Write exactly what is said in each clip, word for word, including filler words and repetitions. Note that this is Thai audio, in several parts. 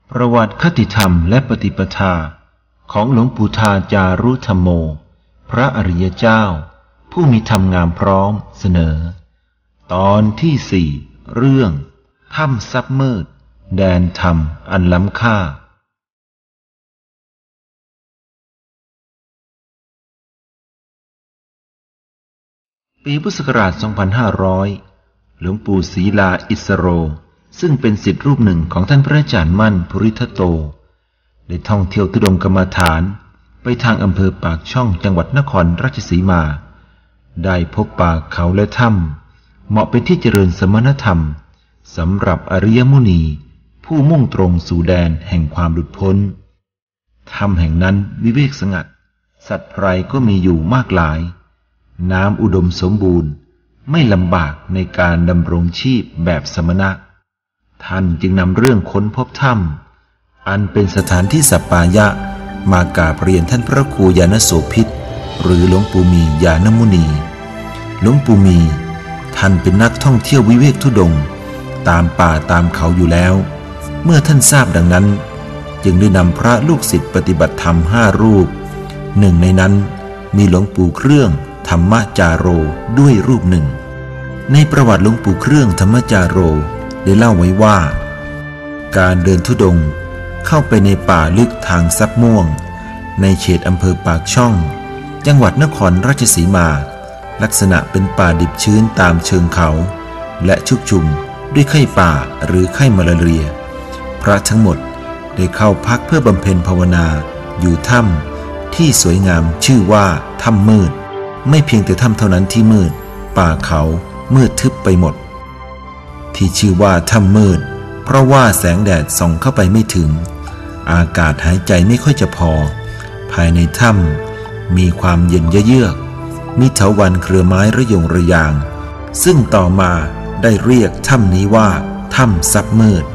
ประวัติคติธรรมและปฏิปทาของหลวงปู่ทาจารุธัมโมพระอริยเจ้าผู้มีธรรมงามพร้อมเสนอตอนที่สี่เรื่องถ้ำซับมืดแดนธรรมอันล้ำค่าปีพุทธศักราช สองพันห้าร้อย หลวงปู่ศรีลาอิสโรซึ่งเป็นศิษย์รูปหนึ่งของท่านพระอาจารย์มั่นภูริทัตโตได้ท่องเที่ยวธุดงค์กรรมฐานไปทางอำเภอปากช่องจังหวัดนครราชสีมาได้พบป่าเขาและถ้ำเหมาะเป็นที่เจริญสมณธรรมสำหรับอริยมุนีผู้มุ่งตรงสู่แดนแห่งความหลุดพ้นถ้ำแห่งนั้นวิเวกสงัดสัตว์ไพรก็มีอยู่มากหลายน้ำอุดมสมบูรณ์ไม่ลำบากในการดำรงชีพแบบสมณะท่านจึงนำเรื่องค้นพบถ้ำอันเป็นสถานที่สัปปายะมากราบเรียนท่านพระครูยานโสภิตหรือหลวงปู่มียานมุนีหลวงปู่มีท่านเป็นนักท่องเที่ยววิเวกธุดงค์ตามป่าตามเขาอยู่แล้วเมื่อท่านทราบดังนั้นจึงได้นำพระลูกศิษย์ปฏิบัติธรรมห้ารูปหนึ่งในนั้นมีหลวงปู่เครื่องธรรมจาโรด้วยรูปหนึ่งในประวัติหลวงปู่เครื่องธรรมจาโรได้เล่าไว้ว่าการเดินธุดงค์เข้าไปในป่าลึกทางซับม่วงในเขตอำเภอปากช่องจังหวัดนครราชสีมาลักษณะเป็นป่าดิบชื้นตามเชิงเขาและชุกชุมด้วยไข้ป่าหรือไข้มาลาเรียพระทั้งหมดได้เข้าพักเพื่อบำเพ็ญภาวนาอยู่ถ้ำที่สวยงามชื่อว่าถ้ำมืดไม่เพียงแต่ถ้ำเท่านั้นที่มืดป่าเขามืดทึบไปหมดที่ชื่อว่าถ้ำมืดเพราะว่าแสงแดดส่องเข้าไปไม่ถึงอากาศหายใจไม่ค่อยจะพอภายในถ้ำมีความเย็นเยือกมีเถาวัลย์เครือไม้ระยงระยางซึ่งต่อมาได้เรียกถ้ำนี้ว่าถ้ำซับมืด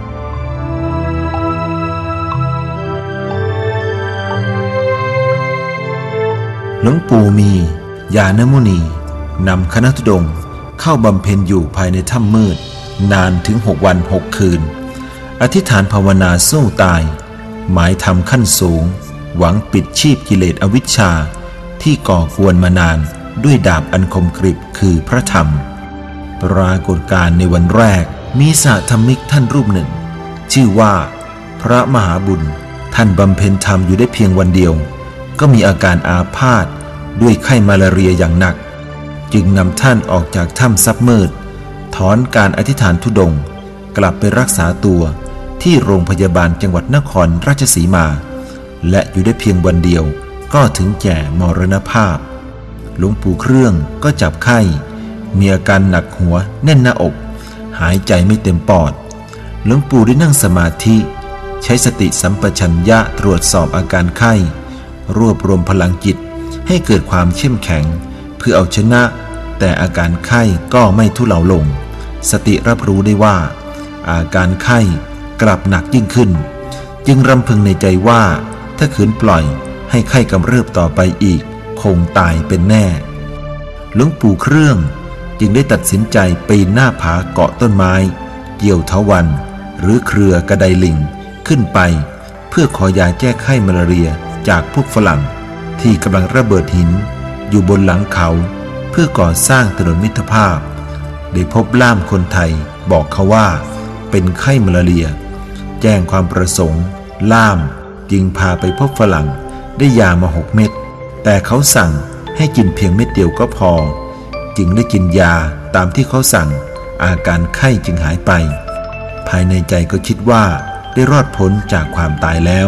หลวงปู่มียานมุนีนำคณะธุดงค์เข้าบำเพ็ญอยู่ภายในถ้ำมืดนานถึงหกวันหกคืนอธิษฐานภาวนาสู้ตายหมายทำขั้นสูงหวังปิดชีพกิเลสอวิชชาที่ก่อกวนมานานด้วยดาบอันคมกริบคือพระธรรมปรากฏการณ์ในวันแรกมีสาธรรมิกท่านรูปหนึ่งชื่อว่าพระมหาบุญท่านบำเพ็ญธรรมอยู่ได้เพียงวันเดียวก็มีอาการอาพาธด้วยไข้มาลาเรียอย่างหนักจึงนำท่านออกจากถ้ำซับมืดถอนการอธิษฐานธุดงค์กลับไปรักษาตัวที่โรงพยาบาลจังหวัดนครราชสีมาและอยู่ได้เพียงวันเดียวก็ถึงแก่มรณภาพหลวงปู่เครื่องก็จับไข้มีอาการหนักหัวแน่นหน้าอกหายใจไม่เต็มปอดหลวงปู่ได้นั่งสมาธิใช้สติสัมปชัญญะตรวจสอบอาการไข้รวบรวมพลังจิตให้เกิดความเข้มแข็งเพื่อเอาชนะแต่อาการไข้ก็ไม่ทุเลาลงสติรับรู้ได้ว่าอาการไข้กลับหนักยิ่งขึ้นจึงรำพึงในใจว่าถ้าขืนปล่อยให้ไข้กำเริบต่อไปอีกคงตายเป็นแน่หลวงปู่เครื่องจึงได้ตัดสินใจปีนหน้าผาเกาะต้นไม้เกี่ยวเถาวัลย์หรือเครือกระไดลิงขึ้นไปเพื่อขอยาแก้ไข้มาลาเรียจากพวกฝรั่งที่กำลังระเบิดหินอยู่บนหลังเขาเพื่อก่อสร้างถนนมิตรภาพได้พบล่ามคนไทยบอกเขาว่าเป็นไข้มาลาเรียแจ้งความประสงค์ล่ามจึงพาไปพบฝรั่งได้ยามาหกเม็ดแต่เขาสั่งให้กินเพียงเม็ดเดียวก็พอจึงได้กินยาตามที่เขาสั่งอาการไข้จึงหายไปภายในใจก็คิดว่าได้รอดพ้นจากความตายแล้ว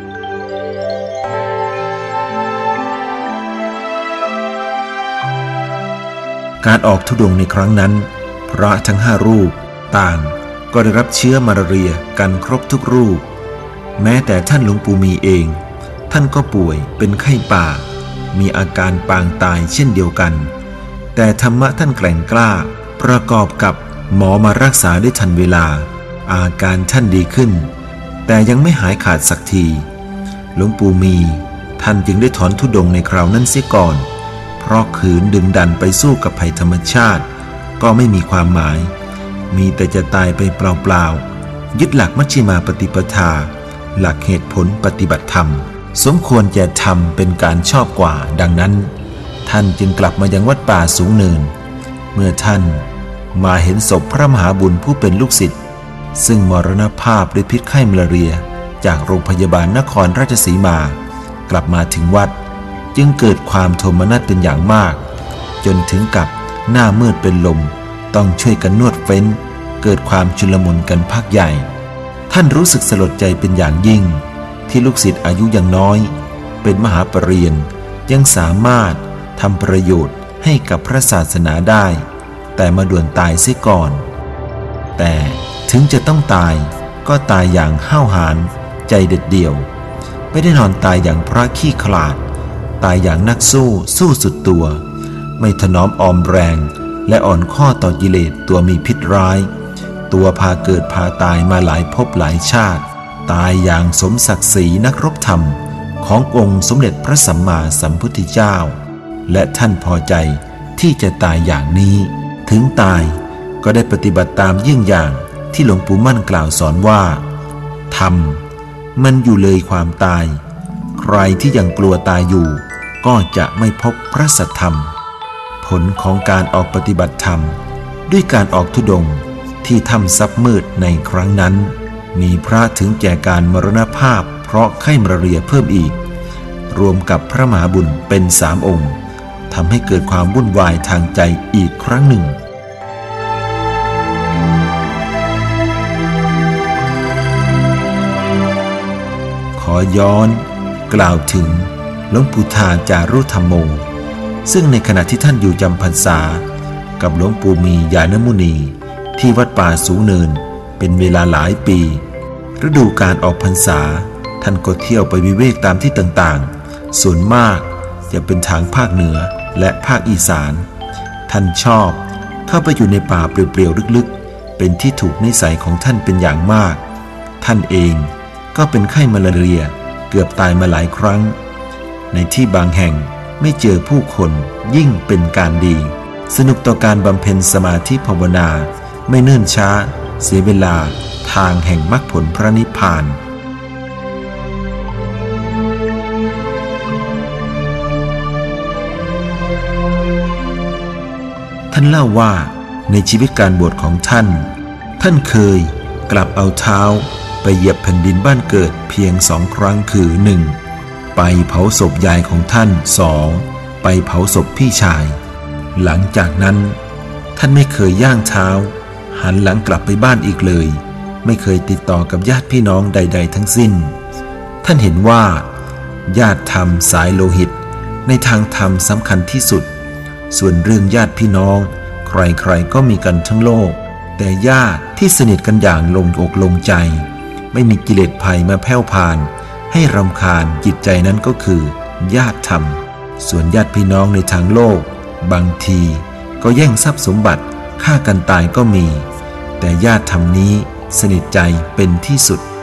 การออกธุดงค์ในครั้งนั้นพระทั้งห้ารูปต่างก็ได้รับเชื้อมาลาเรียกันครบทุกรูปแม้แต่ท่านหลวงปู่มีเองท่านก็ป่วยเป็นไข้ป่ามีอาการปางตายเช่นเดียวกันแต่ธรรมะท่านแกร่งกล้าประกอบกับหมอมารักษาได้ทันเวลาอาการท่านดีขึ้นแต่ยังไม่หายขาดสักทีหลวงปู่มีท่านจึงได้ถอนธุดงค์ในคราวนั้นเสียก่อนเพราะขืนดึงดันไปสู้กับภัยธรรมชาติก็ไม่มีความหมายมีแต่จะตายไปเปล่าๆยึดหลักมัชฌิมาปฏิปทาหลักเหตุผลปฏิบัติธรรมสมควรจะทำเป็นการชอบกว่าดังนั้นท่านจึงกลับมายังวัดป่าสูงเนินเมื่อท่านมาเห็นศพพระมหาบุญผู้เป็นลูกศิษย์ซึ่งมรณภาพด้วยพิษไข้มาลาเรียจากโรงพยาบาลนครราชสีมากลับมาถึงวัดจึงเกิดความโทมนัสเป็นอย่างมากจนถึงกับหน้ามืดเป็นลมต้องช่วยกันนวดเฟ้นเกิดความชุลมุนกันพักใหญ่ท่านรู้สึกสลดใจเป็นอย่างยิ่งที่ลูกศิษย์อายุยังน้อยเป็นมหาปรริญญายังสามารถทำประโยชน์ให้กับพระศาสนาได้แต่มาด่วนตายเสียก่อนแต่ถึงจะต้องตายก็ตายอย่างห้าวหาญใจเด็ดเดี่ยวไม่ได้นอนตายอย่างพระขี้ขลาดตายอย่างนักสู้สู้สุดตัวไม่ถนอมออมแรงและอ่อนข้อต่อกิเลสตัวมีพิษร้ายตัวพาเกิดพาตายมาหลายภพหลายชาติตายอย่างสมศักดิ์ศรีนักรบธรรมขององค์สมเด็จพระสัมมาสัมพุทธเจ้าและท่านพอใจที่จะตายอย่างนี้ถึงตายก็ได้ปฏิบัติตามเยี่ยงอย่างที่หลวงปู่มั่นกล่าวสอนว่าธรรมมันอยู่เลยความตายใครที่ยังกลัวตายอยู่ก็จะไม่พบพระสัทธรรมผลของการออกปฏิบัติธรรมด้วยการออกธุดงค์ที่ถ้ำซับมืดในครั้งนั้นมีพระถึงแก่การมรณภาพเพราะไข้มาลาเรียเพิ่มอีกรวมกับพระมหาบุญเป็นสามองค์ทำให้เกิดความวุ่นวายทางใจอีกครั้งหนึ่งขอย้อนกล่าวถึงหลวงปู่ทาจารุธรรมโมซึ่งในขณะที่ท่านอยู่จำพรรษากับหลวงปู่มีญาณมุนีที่วัดป่าสูงเนินเป็นเวลาหลายปีฤดูการออกพรรษาท่านก็เที่ยวไปวิเวกตามที่ต่างๆส่วนมากจะเป็นทางภาคเหนือและภาคอีสานท่านชอบเข้าไปอยู่ในป่าเปลี่ยวๆลึกๆเป็นที่ถูกนิสัยของท่านเป็นอย่างมากท่านเองก็เป็นไข้มาลาเรียเกือบตายมาหลายครั้งในที่บางแห่งไม่เจอผู้คนยิ่งเป็นการดีสนุกต่อการบำเพ็ญสมาธิภาวนาไม่เนิ่นช้าเสียเวลาทางแห่งมรรคผลพระนิพพานท่านเล่าว่าในชีวิตการบวชของท่านท่านเคยกลับเอาเท้าไปเหยียบแผ่นดินบ้านเกิดเพียงสองครั้งคือหนึ่งไปเผาศพยายของท่านสองไปเผาศพพี่ชายหลังจากนั้นท่านไม่เคยย่างเท้าหันหลังกลับไปบ้านอีกเลยไม่เคยติดต่อกับญาติพี่น้องใดๆทั้งสิ้นท่านเห็นว่าญาติธรรมสายโลหิตในทางธรรมสำคัญที่สุดส่วนเรื่องญาติพี่น้องใครๆก็มีกันทั้งโลกแต่ญาติที่สนิทกันอย่างลงอกลงใจไม่มีกิเลสภัยมาแผ่วพานให้รำคาญจิตใจนั้นก็คือญาติธรรมส่วนญาติพี่น้องในทางโลกบางทีก็แย่งทรัพย์สมบัติฆ่ากันตายก็มีแต่ญาติธรรมนี้สนิทใจเป็นที่สุด